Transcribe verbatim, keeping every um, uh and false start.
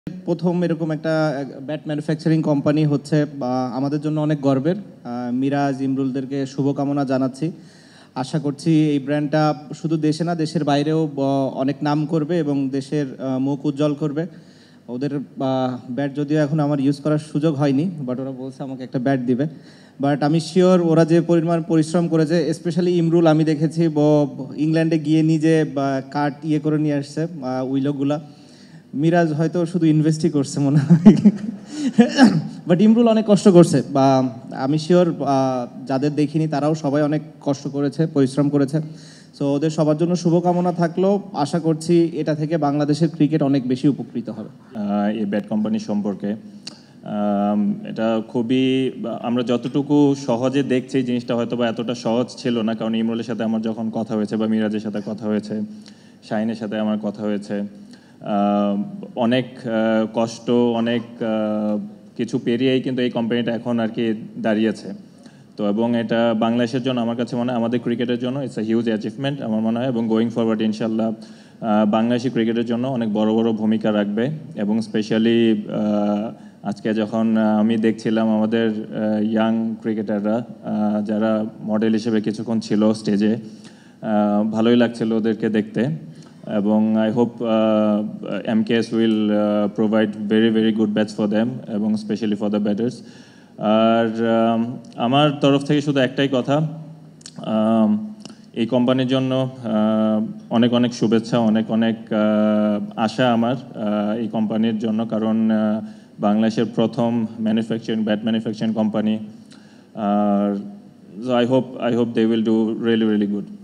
প্রথম এরকম একটা ব্যাট ম্যানুফ্যাকচারিং কোম্পানি হচ্ছে আমাদের জন্য অনেক গর্বের। মিরাজ ইমরুলদেরকে শুভকামনা জানাচ্ছি। আশা করছি এই ব্র্যান্ডটা শুধু দেশে না দেশের বাইরেও অনেক নাম করবে এবং দেশের মুখ উজ্জ্বল করবে। ওদের ব্যাট যদিও এখন আমার ইউজ করার সুযোগ হয়নি, বাট ওরা বলছে আমাকে একটা ব্যাট দিবে। বাট আমি শিওর ওরা যে পরিমাণ পরিশ্রম করেছে, স্পেশালি ইমরুল আমি দেখেছি ইংল্যান্ডে গিয়ে নিজে কার্ড ইয়ে করে নিয়ে আসছে উইলগুলা। মিরাজ হয়তো শুধু ইনভেস্টই করছে মনে হয়, বাট ইমরুল অনেক কষ্ট করছে। বা আমি শিওর যাদের দেখিনি তারাও সবাই অনেক কষ্ট করেছে, পরিশ্রম করেছে। সো ওদের সবার জন্য শুভকামনা থাকলেও আশা করছি এটা থেকে বাংলাদেশের ক্রিকেট অনেক বেশি উপকৃত হবে। এই ব্যাট কোম্পানি সম্পর্কে এটা খুবই, আমরা যতটুকু সহজে দেখছি জিনিসটা হয়তো বা এতটা সহজ ছিল না, কারণ ইমরুলের সাথে আমার যখন কথা হয়েছে বা মিরাজের সাথে কথা হয়েছে, শাহিনের সাথে আমার কথা হয়েছে, অনেক কষ্ট অনেক কিছু পেরিয়েই কিন্তু এই কোম্পানিটা এখন আর কি দাঁড়িয়েছে। তো এবং এটা বাংলাদেশের জন্য আমার কাছে মনে হয়, আমাদের ক্রিকেটের জন্য ইটস আ হিউজ অ্যাচিভমেন্ট আমার মনে হয়, এবং গোয়িং ফরওয়ার্ড ইনশাল্লাহ বাংলাদেশি ক্রিকেটের জন্য অনেক বড় বড় ভূমিকা রাখবে। এবং স্পেশালি আজকে যখন আমি দেখছিলাম আমাদের ইয়াং ক্রিকেটাররা যারা মডেল হিসেবে কিছুক্ষণ ছিল স্টেজে, ভালোই লাগছিল ওদেরকে দেখতে। এবং I hope M K S will provide very very good bats for them এবং স্পেশালি ফর দ্য ব্যাটার্স। আর আমার তরফ থেকে শুধু একটাই কথা, এই কোম্পানির জন্য অনেক অনেক শুভেচ্ছা, অনেক অনেক আশা আমার এই কোম্পানির জন্য, কারণ বাংলাদেশের প্রথম ম্যানুফ্যাকচারিং ব্যাট ম্যানুফ্যাকচারিং কোম্পানি। আর I hope I hope they will do really really good.